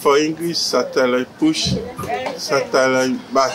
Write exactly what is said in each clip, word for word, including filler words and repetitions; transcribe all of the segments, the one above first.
For English, satellite push, satellite bat.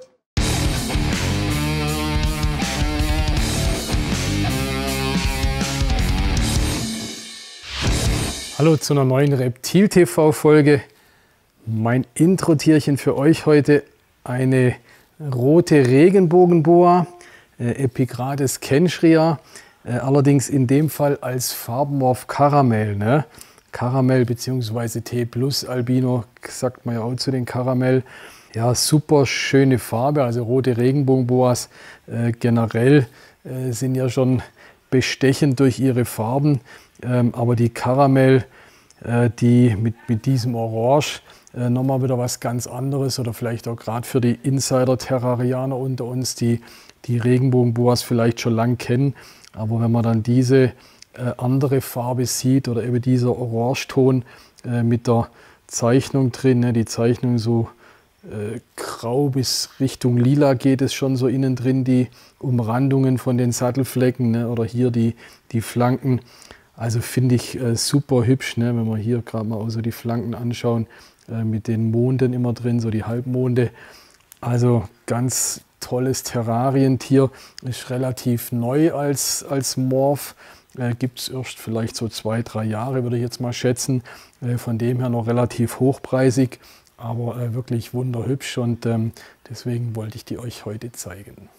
Hallo zu einer neuen Reptil-T V-Folge. Mein Intro-Tierchen für euch heute eine rote Regenbogenboa, äh, Epigrades kenschria, äh, allerdings in dem Fall als Farbenmorph Karamell. Ne? Karamell bzw. T plus Albino, sagt man ja auch zu den Karamell. Ja, super schöne Farbe, also rote Regenbogenboas äh, generell äh, sind ja schon bestechend durch ihre Farben. Ähm, aber die Karamell, äh, die mit, mit diesem Orange, äh, nochmal wieder was ganz anderes oder vielleicht auch gerade für die Insider-Terrarianer unter uns, die die Regenbogenboas vielleicht schon lang kennen. Aber wenn man dann diese äh, andere Farbe sieht oder eben dieser Orangeton äh, mit der Zeichnung drin, ne, die Zeichnung so äh, grau bis Richtung lila geht es schon so innen drin, die Umrandungen von den Sattelflecken, ne, oder hier die, die Flanken. Also finde ich äh, super hübsch, ne? Wenn wir hier gerade mal auch so die Flanken anschauen, äh, mit den Monden immer drin, so die Halbmonde. Also ganz tolles Terrarientier, ist relativ neu als, als Morph. Äh, Gibt es erst vielleicht so zwei, drei Jahre, würde ich jetzt mal schätzen. Äh, von dem her noch relativ hochpreisig, aber äh, wirklich wunderhübsch und ähm, deswegen wollte ich die euch heute zeigen.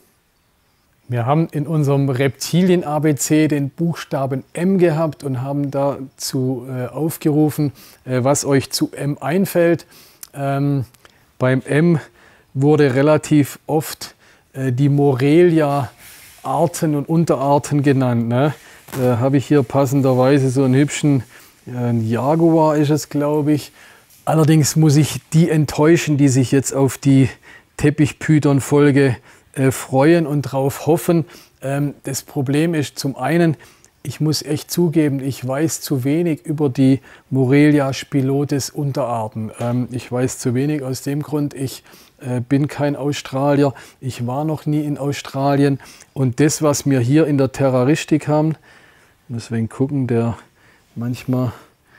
Wir haben in unserem Reptilien-A B C den Buchstaben M gehabt und haben dazu äh, aufgerufen, äh, was euch zu M einfällt. Ähm, beim M wurde relativ oft äh, die Morelia-Arten und Unterarten genannt. Ne? Da habe ich hier passenderweise so einen hübschen äh, Jaguar, ist es, glaube ich. Allerdings muss ich die enttäuschen, die sich jetzt auf die Teppichpython-Folge Äh, freuen und darauf hoffen. Ähm, das Problem ist zum einen, ich muss echt zugeben, ich weiß zu wenig über die Morelia spilotes Unterarten. Ähm, ich weiß zu wenig aus dem Grund, ich äh, bin kein Australier, ich war noch nie in Australien und das, was wir hier in der Terraristik haben, deswegen gucken, der manchmal,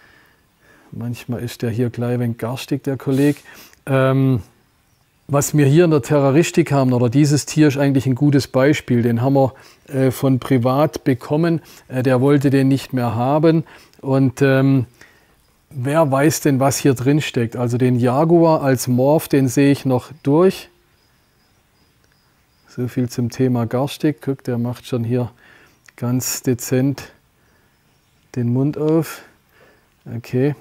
manchmal ist der hier gleich ein wenig garstig, der Kollege. Ähm, Was wir hier in der Terraristik haben, oder dieses Tier ist eigentlich ein gutes Beispiel, den haben wir äh, von privat bekommen, äh, der wollte den nicht mehr haben und ähm, wer weiß denn, was hier drin steckt. Also den Jaguar als Morph, den sehe ich noch durch. So viel zum Thema Garstig. Guck, der macht schon hier ganz dezent den Mund auf. Okay.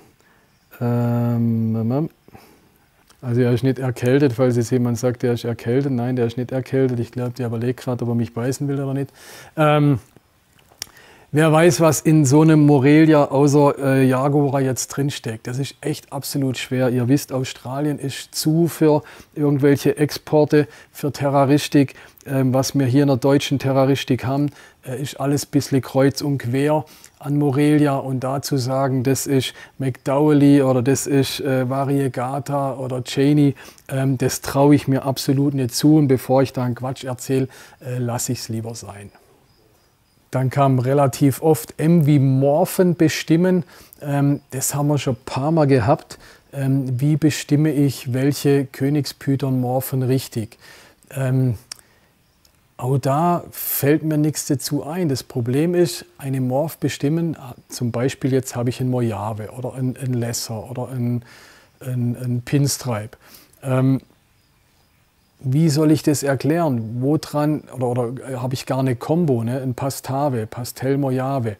Ähm, Also er ist nicht erkältet, falls jetzt jemand sagt, der ist erkältet. Nein, der ist nicht erkältet. Ich glaube, der überlegt gerade, ob er mich beißen will oder nicht. Ähm, wer weiß, was in so einem Morelia außer äh, Jaguar jetzt drinsteckt. Das ist echt absolut schwer. Ihr wisst, Australien ist zu für irgendwelche Exporte, für Terraristik. Ähm, was wir hier in der deutschen Terraristik haben, äh, ist alles ein bisschen kreuz und quer an Morelia, und da zu sagen, das ist McDowelley oder das ist äh, Variegata oder Cheney, ähm, das traue ich mir absolut nicht zu, und bevor ich da einen Quatsch erzähle, äh, lasse ich es lieber sein. Dann kam relativ oft M wie Morphen bestimmen, ähm, das haben wir schon ein paar Mal gehabt. Ähm, wie bestimme ich, welche Königspython-Morphen richtig? Ähm, Auch da fällt mir nichts dazu ein. Das Problem ist, eine Morph bestimmen, zum Beispiel jetzt habe ich einen Mojave oder einen, einen Lesser oder einen, einen, einen Pinstripe. Ähm, wie soll ich das erklären? Wo dran, oder, oder habe ich gar eine Kombo, ne? Ein Pastave, Pastel Mojave.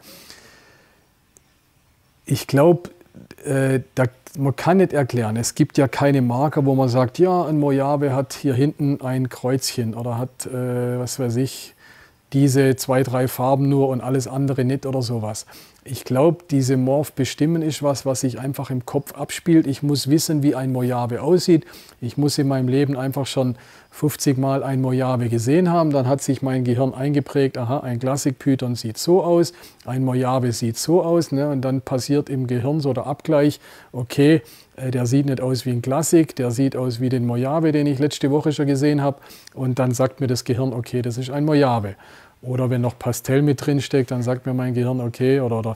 Ich glaube, äh, da man kann nicht erklären. Es gibt ja keine Marker, wo man sagt, ja, ein Mojave hat hier hinten ein Kreuzchen oder hat, äh, was weiß ich, diese zwei, drei Farben nur und alles andere nicht oder sowas. Ich glaube, diese Morph bestimmen ist was, was sich einfach im Kopf abspielt. Ich muss wissen, wie ein Mojave aussieht. Ich muss in meinem Leben einfach schon fünfzig Mal ein Mojave gesehen haben. Dann hat sich mein Gehirn eingeprägt, aha, ein Classic-Python sieht so aus, ein Mojave sieht so aus. Ne? Und dann passiert im Gehirn so der Abgleich, okay, äh, der sieht nicht aus wie ein Classic, der sieht aus wie den Mojave, den ich letzte Woche schon gesehen habe. Und dann sagt mir das Gehirn, okay, das ist ein Mojave. Oder wenn noch Pastell mit drin steckt, dann sagt mir mein Gehirn, okay, oder, oder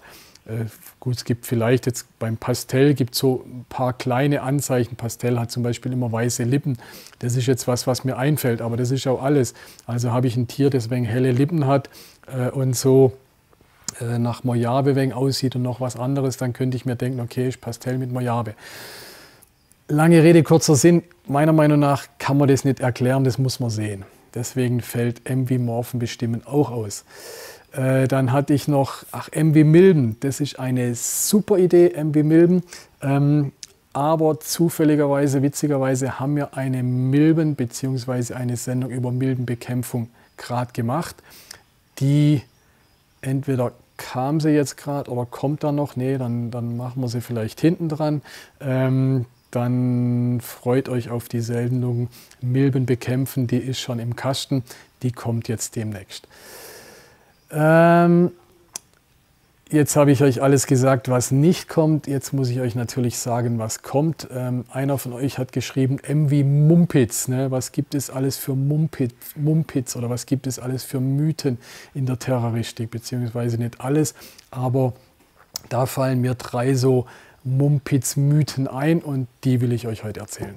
Äh, gut, es gibt vielleicht jetzt beim Pastell gibt so ein paar kleine Anzeichen. Pastell hat zum Beispiel immer weiße Lippen. Das ist jetzt was, was mir einfällt, aber das ist auch alles. Also habe ich ein Tier, das wegen helle Lippen hat äh, und so äh, nach Mojave wegen aussieht und noch was anderes, dann könnte ich mir denken, okay, ist Pastell mit Mojave. Lange Rede, kurzer Sinn. Meiner Meinung nach kann man das nicht erklären, das muss man sehen. Deswegen fällt M V Morphen bestimmen auch aus. Äh, dann hatte ich noch, ach, M V Milben. Das ist eine super Idee, M V Milben. Ähm, aber zufälligerweise, witzigerweise haben wir eine Milben- bzw. eine Sendung über Milbenbekämpfung gerade gemacht. Die entweder kam sie jetzt gerade oder kommt da noch. Nee, dann, dann machen wir sie vielleicht hinten dran. Ähm, Dann freut euch auf die Sendung Milben bekämpfen, die ist schon im Kasten, die kommt jetzt demnächst. Ähm, jetzt habe ich euch alles gesagt, was nicht kommt. Jetzt muss ich euch natürlich sagen, was kommt. Ähm, einer von euch hat geschrieben, M V Mumpitz. Ne? Was gibt es alles für Mumpitz, Mumpitz oder was gibt es alles für Mythen in der Terroristik? Beziehungsweise nicht alles, aber da fallen mir drei so Mumpitz-Mythen ein und die will ich euch heute erzählen.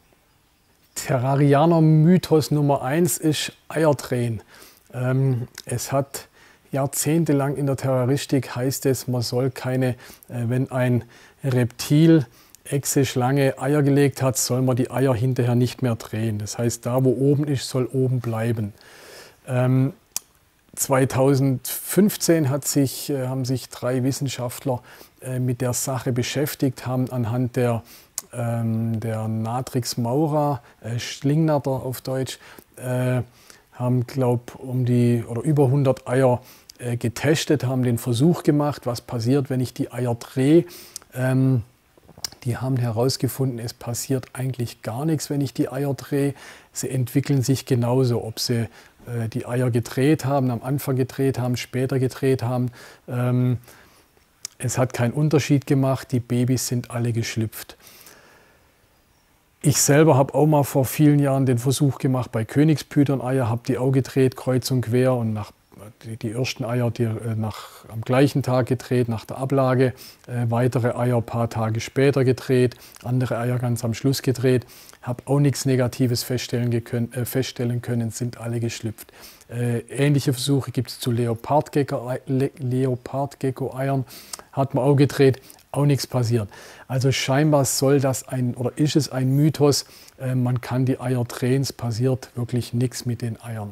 Terrarianer-Mythos Nummer eins ist Eierdrehen. Ähm, es hat jahrzehntelang in der Terroristik heißt es, man soll keine, äh, wenn ein Reptil, Echse, Schlange Eier gelegt hat, soll man die Eier hinterher nicht mehr drehen. Das heißt, da wo oben ist, soll oben bleiben. Ähm, zweitausendfünfzehn hat sich, äh, haben sich drei Wissenschaftler äh, mit der Sache beschäftigt, haben anhand der, ähm, der Natrix maura, äh, Schlingnatter auf Deutsch, äh, haben, glaube um die oder über hundert Eier äh, getestet, haben den Versuch gemacht, was passiert, wenn ich die Eier drehe. Ähm, Die haben herausgefunden, es passiert eigentlich gar nichts, wenn ich die Eier drehe. Sie entwickeln sich genauso, ob sie äh, die Eier gedreht haben, am Anfang gedreht haben, später gedreht haben. Ähm, es hat keinen Unterschied gemacht, die Babys sind alle geschlüpft. Ich selber habe auch mal vor vielen Jahren den Versuch gemacht bei Königspython-Eier, habe die auch gedreht, kreuz und quer und nach Die, die ersten Eier die, äh, nach, am gleichen Tag gedreht, nach der Ablage, äh, weitere Eier ein paar Tage später gedreht, andere Eier ganz am Schluss gedreht. Habe auch nichts Negatives feststellen, gekönnt, äh, feststellen können, sind alle geschlüpft. Äh, ähnliche Versuche gibt es zu Leopardgecko-Eiern, hat man auch gedreht, auch nichts passiert. Also scheinbar soll das ein, oder ist es ein Mythos, äh, man kann die Eier drehen, es passiert wirklich nichts mit den Eiern.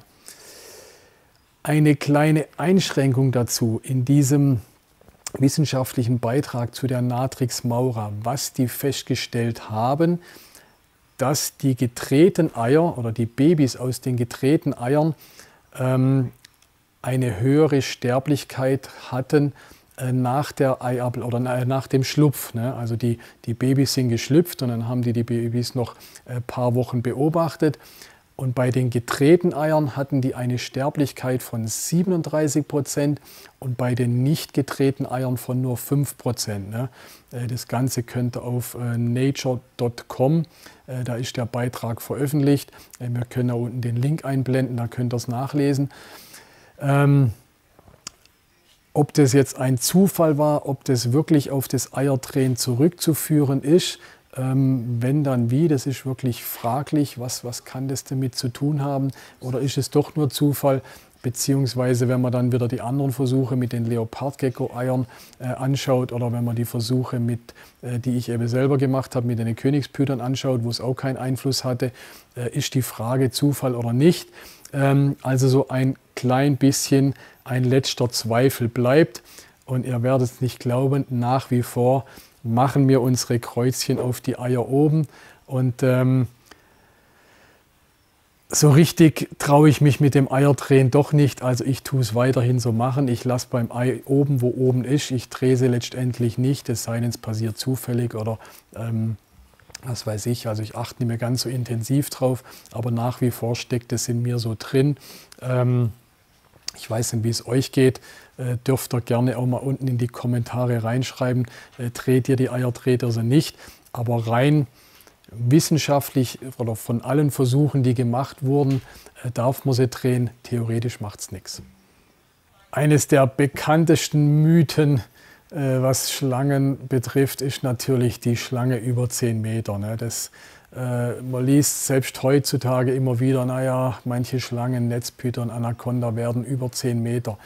Eine kleine Einschränkung dazu in diesem wissenschaftlichen Beitrag zu der Natrix maura, was die festgestellt haben, dass die gedrehten Eier oder die Babys aus den gedrehten Eiern ähm, eine höhere Sterblichkeit hatten äh, nach der Eiab- oder äh, nach dem Schlupf. Ne? Also die, die Babys sind geschlüpft und dann haben die die Babys noch ein paar Wochen beobachtet. Und bei den gedrehten Eiern hatten die eine Sterblichkeit von siebenunddreißig Prozent und bei den nicht gedrehten Eiern von nur fünf Prozent. Ne? Das Ganze könnt ihr auf nature punkt com, da ist der Beitrag veröffentlicht. Wir können da unten den Link einblenden, da könnt ihr es nachlesen. Ähm, ob das jetzt ein Zufall war, ob das wirklich auf das Eierdrehen zurückzuführen ist, Ähm, wenn dann wie, das ist wirklich fraglich, was, was kann das damit zu tun haben oder ist es doch nur Zufall, beziehungsweise wenn man dann wieder die anderen Versuche mit den Leopardgecko-Eiern äh, anschaut oder wenn man die Versuche, mit, äh, die ich eben selber gemacht habe, mit den Königspython anschaut, wo es auch keinen Einfluss hatte, äh, ist die Frage Zufall oder nicht. Ähm, also so ein klein bisschen ein letzter Zweifel bleibt und ihr werdet es nicht glauben, nach wie vor machen wir unsere Kreuzchen auf die Eier oben und ähm, so richtig traue ich mich mit dem Eierdrehen doch nicht, also ich tue es weiterhin so machen. Ich lasse beim Ei oben, wo oben ist, ich drehe sie letztendlich nicht, es sei denn, es passiert zufällig oder ähm, was weiß ich, also ich achte nicht mehr ganz so intensiv drauf, aber nach wie vor steckt es in mir so drin. Ähm, Ich weiß nicht, wie es euch geht, äh, dürft ihr gerne auch mal unten in die Kommentare reinschreiben, äh, dreht ihr die Eier, dreht ihr sie nicht, aber rein wissenschaftlich oder von allen Versuchen, die gemacht wurden, äh, darf man sie drehen, theoretisch macht es nichts. Eines der bekanntesten Mythen äh, was Schlangen betrifft, ist natürlich die Schlange über zehn Meter. Ne? Das, äh, man liest selbst heutzutage immer wieder, naja, manche Schlangen, Netzpython, Anaconda werden über zehn Meter.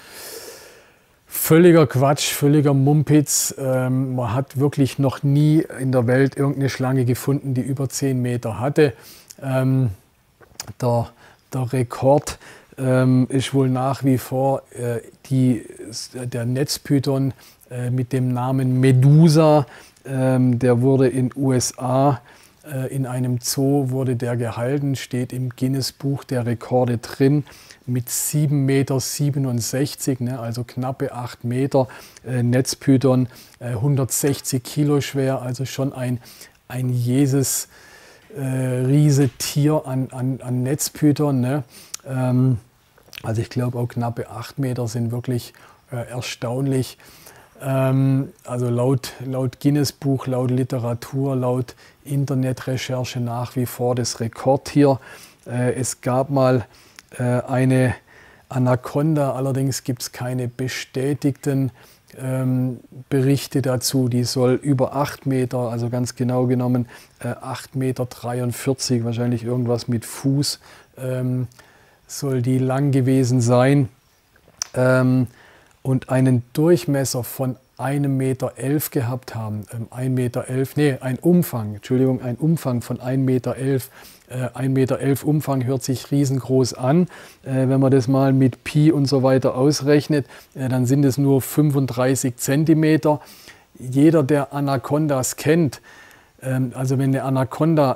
Völliger Quatsch, völliger Mumpitz. Ähm, man hat wirklich noch nie in der Welt irgendeine Schlange gefunden, die über zehn Meter hatte. Ähm, der, der Rekord ähm, ist wohl nach wie vor äh, die, der Netzpython äh, mit dem Namen Medusa. Ähm, der wurde in U S A äh, in einem Zoo wurde der gehalten, steht im Guinness-Buch der Rekorde drin. Mit sieben Meter siebenundsechzig, ne, also knappe acht Meter, äh, Netzpython, äh, hundertsechzig Kilo schwer, also schon ein, ein Jesus äh, Riesetier an, an, an Netzpython. Ne? Ähm, also ich glaube auch knappe acht Meter sind wirklich äh, erstaunlich. Ähm, also laut, laut Guinness-Buch, laut Literatur, laut Internetrecherche nach wie vor das Rekordtier. Äh, es gab mal eine Anaconda, allerdings gibt es keine bestätigten ähm, Berichte dazu. Die soll über acht Meter, also ganz genau genommen äh, acht Meter dreiundvierzig, wahrscheinlich irgendwas mit Fuß, ähm, soll die lang gewesen sein. Ähm, und einen Durchmesser von einem Meter elf gehabt haben. Ähm, ein Meter elf, nee, ein Umfang, Entschuldigung, ein Umfang von ein Meter elf. Äh, ein Meter elf Umfang hört sich riesengroß an. Äh, wenn man das mal mit Pi und so weiter ausrechnet, äh, dann sind es nur fünfunddreißig Zentimeter. Jeder, der Anacondas kennt, ähm, also wenn eine Anaconda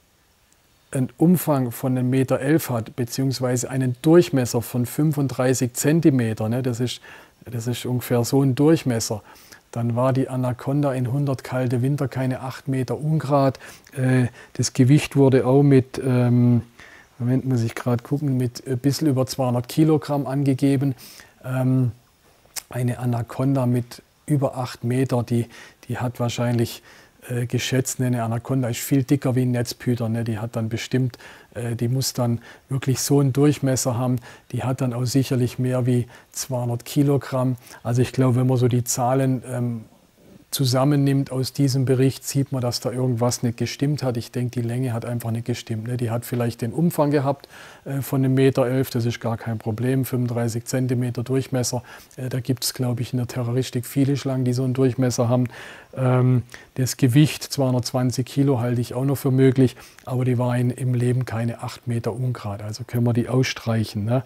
einen Umfang von einem Meter elf hat, beziehungsweise einen Durchmesser von fünfunddreißig Zentimeter, ne, das ist, das ist ungefähr so ein Durchmesser, dann war die Anaconda in hundert kalte Winter keine acht Meter Ungrad. Äh, das Gewicht wurde auch mit, ähm, Moment, muss ich gerade gucken, mit ein bisschen über zweihundert Kilogramm angegeben. Ähm, eine Anaconda mit über acht Meter, die, die hat wahrscheinlich äh, geschätzt, ne, eine Anaconda ist viel dicker wie ein Netzpython, ne, die hat dann bestimmt, äh, die muss dann wirklich so einen Durchmesser haben, die hat dann auch sicherlich mehr wie zweihundert Kilogramm. Also ich glaube, wenn man so die Zahlen ähm, zusammennimmt aus diesem Bericht, sieht man, dass da irgendwas nicht gestimmt hat. Ich denke, die Länge hat einfach nicht gestimmt. Ne? Die hat vielleicht den Umfang gehabt äh, von einem Meter elf, das ist gar kein Problem, fünfunddreißig Zentimeter Durchmesser. Äh, da gibt es, glaube ich, in der Terroristik viele Schlangen, die so einen Durchmesser haben. Ähm, das Gewicht, zweihundertzwanzig Kilo, halte ich auch noch für möglich, aber die war in, im Leben keine acht Meter Ungrad, also können wir die ausstreichen. Ne?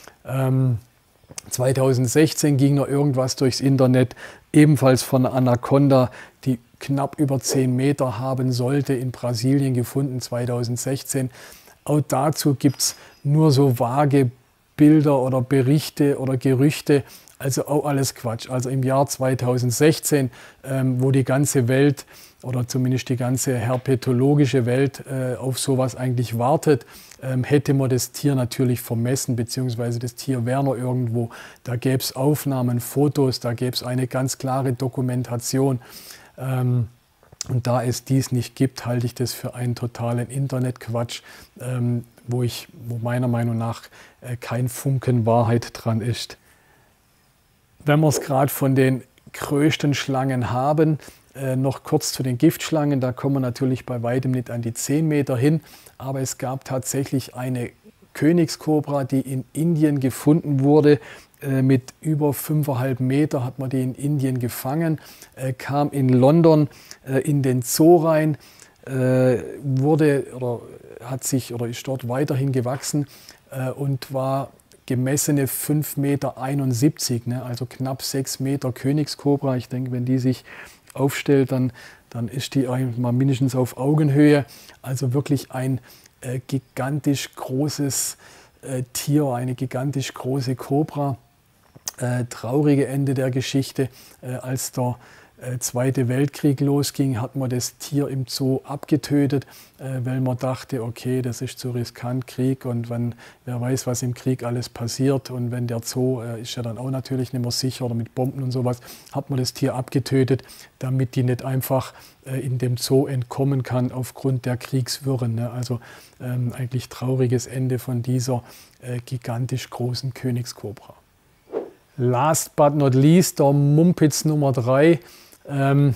Ähm, zweitausendsechzehn ging noch irgendwas durchs Internet, ebenfalls von einer Anaconda, die knapp über zehn Meter haben sollte, in Brasilien gefunden, zweitausendsechzehn. Auch dazu gibt es nur so vage Bilder oder Berichte oder Gerüchte, also auch alles Quatsch. Also im Jahr zweitausendsechzehn, ähm, wo die ganze Welt oder zumindest die ganze herpetologische Welt äh, auf sowas eigentlich wartet, ähm, hätte man das Tier natürlich vermessen, beziehungsweise das Tier wäre noch irgendwo. Da gäbe es Aufnahmen, Fotos, da gäbe es eine ganz klare Dokumentation. Ähm, und da es dies nicht gibt, halte ich das für einen totalen Internetquatsch, ähm, wo, ich, wo meiner Meinung nach äh, kein Funken Wahrheit dran ist. Wenn wir es gerade von den größten Schlangen haben, äh, noch kurz zu den Giftschlangen, da kommen wir natürlich bei weitem nicht an die zehn Meter hin, aber es gab tatsächlich eine Königskobra, die in Indien gefunden wurde, äh, mit über fünf Komma fünf Meter hat man die in Indien gefangen, äh, kam in London äh, in den Zoo rein, äh, wurde oder hat sich oder ist dort weiterhin gewachsen äh, und war gemessene fünf Meter einundsiebzig, ne, also knapp sechs Meter Königskobra. Ich denke, wenn die sich aufstellt, dann, dann ist die mal mindestens auf Augenhöhe. Also wirklich ein äh, gigantisch großes äh, Tier, eine gigantisch große Kobra. Äh, traurige Ende der Geschichte, äh, als der äh, Zweite Weltkrieg losging, hat man das Tier im Zoo abgetötet, äh, weil man dachte, okay, das ist zu riskant, Krieg, und wenn, wer weiß, was im Krieg alles passiert, und wenn der Zoo äh, ist ja dann auch natürlich nicht mehr sicher oder mit Bomben und sowas, hat man das Tier abgetötet, damit die nicht einfach äh, in dem Zoo entkommen kann aufgrund der Kriegswirren. Ne? Also ähm, eigentlich trauriges Ende von dieser äh, gigantisch großen Königskobra. last but not least, der Mumpitz Nummer drei. Ähm,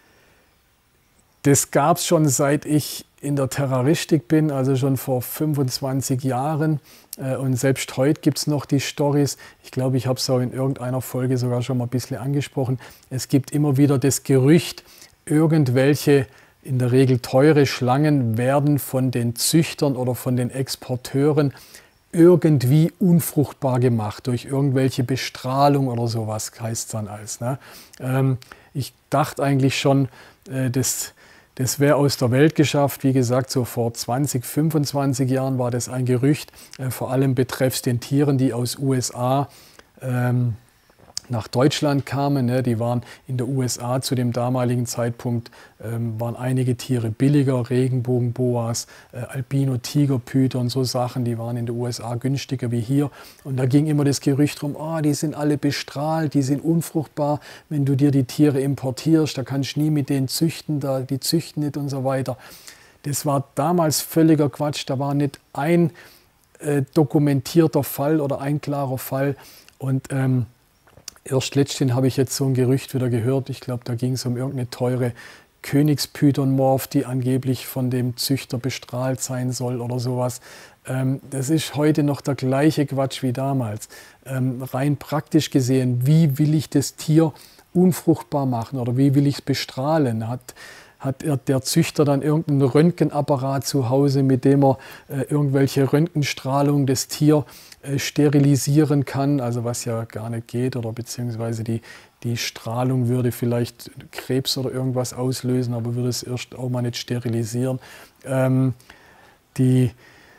das gab es schon seit ich in der Terroristik bin, also schon vor fünfundzwanzig Jahren. Äh, und selbst heute gibt es noch die Storys. Ich glaube, ich habe es auch in irgendeiner Folge sogar schon mal ein bisschen angesprochen. Es gibt immer wieder das Gerücht, irgendwelche in der Regel teure Schlangen werden von den Züchtern oder von den Exporteuren irgendwie unfruchtbar gemacht, durch irgendwelche Bestrahlung oder sowas heißt es dann als. Ne? Ähm, ich dachte eigentlich schon, äh, das, das wäre aus der Welt geschafft. Wie gesagt, so vor zwanzig, fünfundzwanzig Jahren war das ein Gerücht, äh, vor allem betreffs den Tieren, die aus U S A ähm, nach Deutschland kamen. Ne? Die waren in der U S A zu dem damaligen Zeitpunkt, ähm, waren einige Tiere billiger, Regenbogenboas, äh, Albino-Tigerpython und so Sachen, die waren in der U S A günstiger wie hier. Und da ging immer das Gerücht rum, oh, die sind alle bestrahlt, die sind unfruchtbar, wenn du dir die Tiere importierst, da kannst du nie mit denen züchten, da, die züchten nicht und so weiter. Das war damals völliger Quatsch, da war nicht ein äh, dokumentierter Fall oder ein klarer Fall. Und ähm, erst letztens habe ich jetzt so ein Gerücht wieder gehört, ich glaube, da ging es um irgendeine teure Königspython-Morph, die angeblich von dem Züchter bestrahlt sein soll oder sowas. Ähm, das ist heute noch der gleiche Quatsch wie damals. Ähm, rein praktisch gesehen, wie will ich das Tier unfruchtbar machen oder wie will ich es bestrahlen? Hat, hat der Züchter dann irgendeinen Röntgenapparat zu Hause, mit dem er äh, irgendwelche Röntgenstrahlung des Tiers äh, sterilisieren kann, also was ja gar nicht geht, oder beziehungsweise die, die Strahlung würde vielleicht Krebs oder irgendwas auslösen, aber würde es erst auch mal nicht sterilisieren. Ähm, die,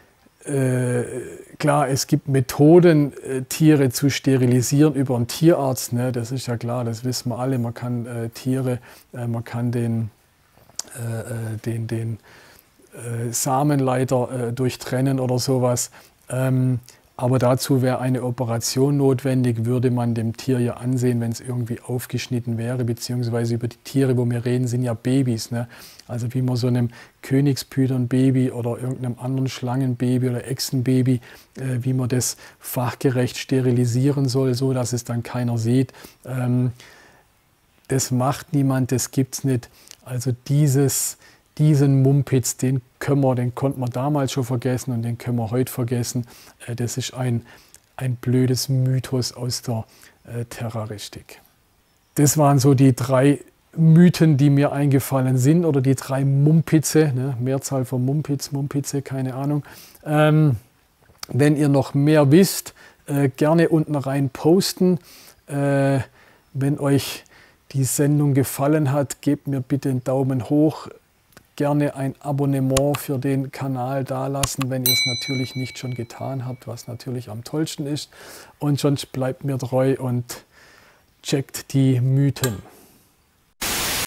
äh, klar, es gibt Methoden, äh, Tiere zu sterilisieren über einen Tierarzt, ne? Das ist ja klar, das wissen wir alle. Man kann äh, Tiere, äh, man kann den Äh, den, den äh, Samenleiter äh, durchtrennen oder sowas. Ähm, aber dazu wäre eine Operation notwendig, würde man dem Tier ja ansehen, wenn es irgendwie aufgeschnitten wäre, beziehungsweise über die Tiere, wo wir reden, sind ja Babys. Ne? Also wie man so einem Königspython-Baby oder irgendeinem anderen Schlangenbaby oder Echsenbaby, äh, wie man das fachgerecht sterilisieren soll, so dass es dann keiner sieht. Ähm, das macht niemand, das gibt es nicht. Also dieses, diesen Mumpitz, den können wir, den konnten wir damals schon vergessen und den können wir heute vergessen. Das ist ein, ein blödes Mythos aus der äh, Terroristik. Das waren so die drei Mythen, die mir eingefallen sind, oder die drei Mumpitze, ne? Mehrzahl von Mumpitz, Mumpitze, keine Ahnung. Ähm, wenn ihr noch mehr wisst, äh, gerne unten rein posten. Äh, wenn euch die Sendung gefallen hat, gebt mir bitte einen Daumen hoch, gerne ein Abonnement für den Kanal dalassen, wenn ihr es natürlich nicht schon getan habt, was natürlich am tollsten ist. Und sonst bleibt mir treu und checkt die Mythen.